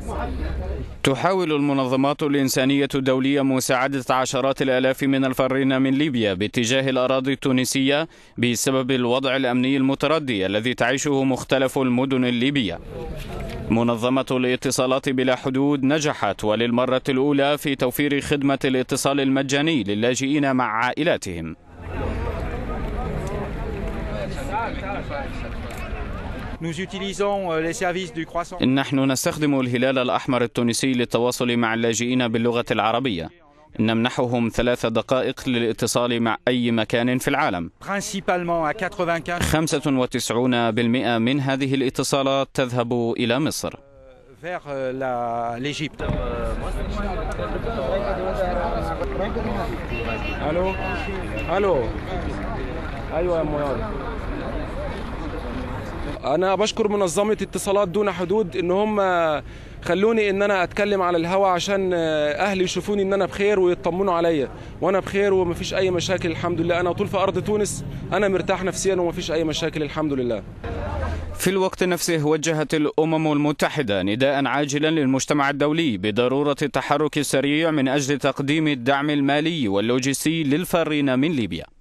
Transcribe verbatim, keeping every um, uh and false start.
تحاول المنظمات الإنسانية الدولية مساعدة عشرات الآلاف من الفارين من ليبيا باتجاه الأراضي التونسية بسبب الوضع الأمني المتردي الذي تعيشه مختلف المدن الليبية. منظمة الاتصالات بلا حدود نجحت وللمرة الأولى في توفير خدمة الاتصال المجاني للاجئين مع عائلاتهم. نحن نستخدم الهلال الأحمر التونسي للتواصل مع اللاجئين باللغة العربية. نمنحهم ثلاث دقائق للاتصال مع أي مكان في العالم. خمسة وتسعين بالمئة من هذه الاتصالات تذهب إلى مصر. ألو ألو أيوة يا منار. أنا بشكر منظمة اتصالات دون حدود إن هم خلوني إن أنا أتكلم على الهوا عشان أهلي يشوفوني إن أنا بخير ويطمنوا عليا، وأنا بخير ومفيش أي مشاكل الحمد لله. أنا طول في أرض تونس، أنا مرتاح نفسيا ومفيش أي مشاكل الحمد لله. في الوقت نفسه وجهت الأمم المتحدة نداء عاجلا للمجتمع الدولي بضرورة التحرك السريع من أجل تقديم الدعم المالي واللوجستي للفارين من ليبيا.